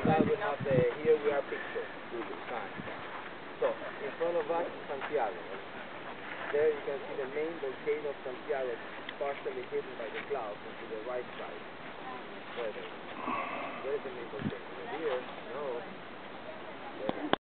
now we have the, here we are pictured with the sun. So, in front of us is Santiago. There you can see the main volcano of Santiago, partially hidden by the clouds, and to the right side. Further. Where is the main volcano? Here? No. There.